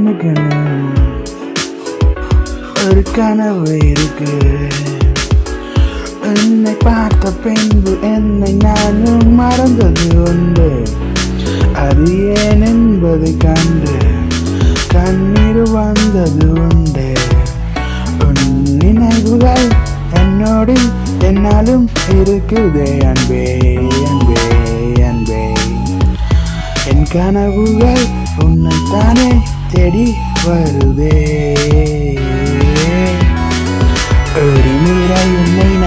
எனக்குன்னு ஒரு கனவு இருக்கு. என்னை பார்த்த பின்பு என்னை நானும் மறந்தது உண்டு. அது ஏன் என்பதை கண்டு கண்ணீர் வந்தது உண்டு. உன் நினைவுகள் என்னோடு என்னாலும் இருக்குதே அன்பே அன்பே அன்பே. என் கனவுகள் உன்னைத்தானே தேடி வருதே. ஒரு முறை உன்னை